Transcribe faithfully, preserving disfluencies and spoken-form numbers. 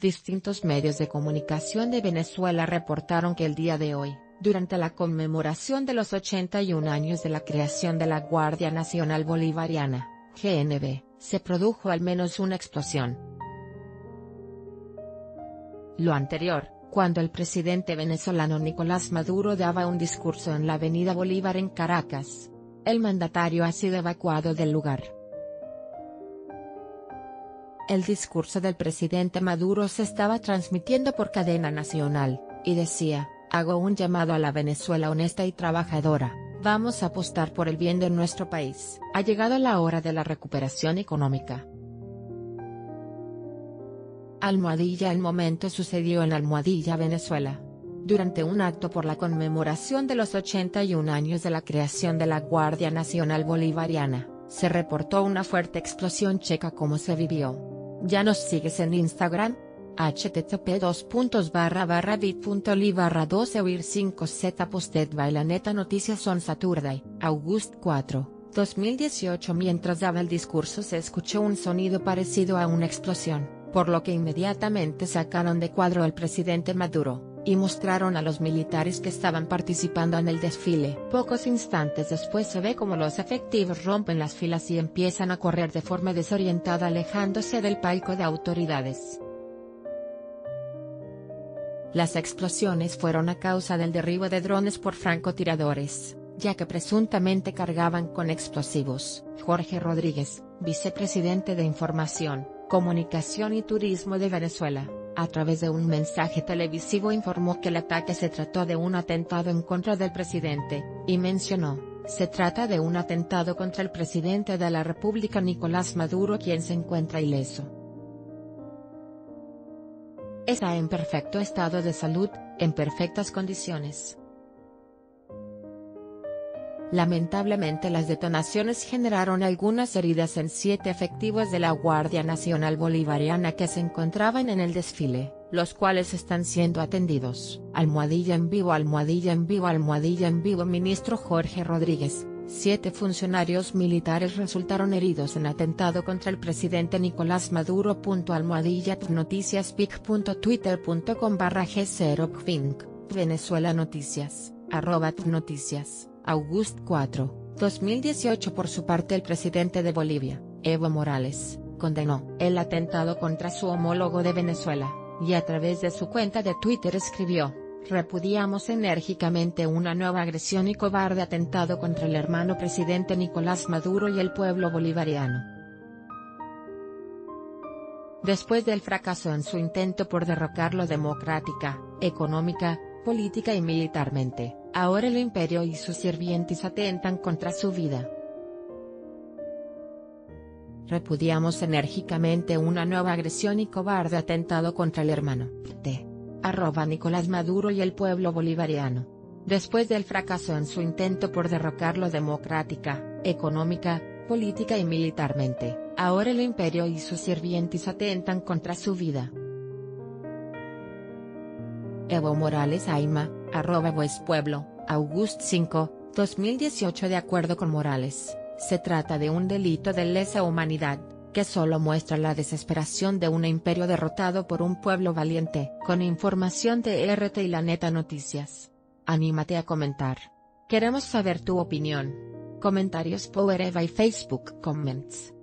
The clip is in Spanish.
Distintos medios de comunicación de Venezuela reportaron que el día de hoy, durante la conmemoración de los ochenta y un años de la creación de la Guardia Nacional Bolivariana, G N B, se produjo al menos una explosión. Lo anterior, cuando el presidente venezolano Nicolás Maduro daba un discurso en la Avenida Bolívar en Caracas. El mandatario ha sido evacuado del lugar. El discurso del presidente Maduro se estaba transmitiendo por cadena nacional, y decía: hago un llamado a la Venezuela honesta y trabajadora, vamos a apostar por el bien de nuestro país. Ha llegado la hora de la recuperación económica. Almohadilla. El momento sucedió en Almohadilla, Venezuela. Durante un acto por la conmemoración de los ochenta y un años de la creación de la Guardia Nacional Bolivariana, se reportó una fuerte explosión. Checa cómo se vivió. ¿Ya nos sigues en Instagram? http dos puntos barra barra bit.ly barra doce oír cinco z posted by la neta noticias on Saturday, August cuatro, dos mil dieciocho. Mientras daba el discurso se escuchó un sonido parecido a una explosión, por lo que inmediatamente sacaron de cuadro al presidente Maduro, y mostraron a los militares que estaban participando en el desfile. Pocos instantes después se ve como los efectivos rompen las filas y empiezan a correr de forma desorientada alejándose del palco de autoridades. Las explosiones fueron a causa del derribo de drones por francotiradores, ya que presuntamente cargaban con explosivos. Jorge Rodríguez, vicepresidente de Información, Comunicación y Turismo de Venezuela, a través de un mensaje televisivo informó que el ataque se trató de un atentado en contra del presidente, y mencionó: se trata de un atentado contra el presidente de la República Nicolás Maduro, quien se encuentra ileso. Está en perfecto estado de salud, en perfectas condiciones. Lamentablemente las detonaciones generaron algunas heridas en siete efectivos de la Guardia Nacional Bolivariana que se encontraban en el desfile, los cuales están siendo atendidos. Almohadilla en vivo. Almohadilla en vivo. Almohadilla en vivo. Ministro Jorge Rodríguez: siete funcionarios militares resultaron heridos en atentado contra el presidente Nicolás Maduro. Almohadilla noticias pic.twitter.com barra g cero pfink, Venezuela Noticias, arroba noticias. August cuatro, dos mil dieciocho. Por su parte, el presidente de Bolivia, Evo Morales, condenó el atentado contra su homólogo de Venezuela, y a través de su cuenta de Twitter escribió: repudiamos enérgicamente una nueva agresión y cobarde atentado contra el hermano presidente Nicolás Maduro y el pueblo bolivariano. Después del fracaso en su intento por derrocarlo democrática, económica, política y militarmente, ahora el imperio y sus sirvientes atentan contra su vida. Repudiamos enérgicamente una nueva agresión y cobarde atentado contra el hermano de arroba Nicolás Maduro y el pueblo bolivariano. Después del fracaso en su intento por derrocarlo democrática, económica, política y militarmente, ahora el imperio y sus sirvientes atentan contra su vida. Evo Morales Aima, arroba Voz Pueblo, August cinco, dos mil dieciocho. De acuerdo con Morales, se trata de un delito de lesa humanidad, que solo muestra la desesperación de un imperio derrotado por un pueblo valiente. Con información de R T y La Neta Noticias. Anímate a comentar. Queremos saber tu opinión. Comentarios Power Eva y Facebook Comments.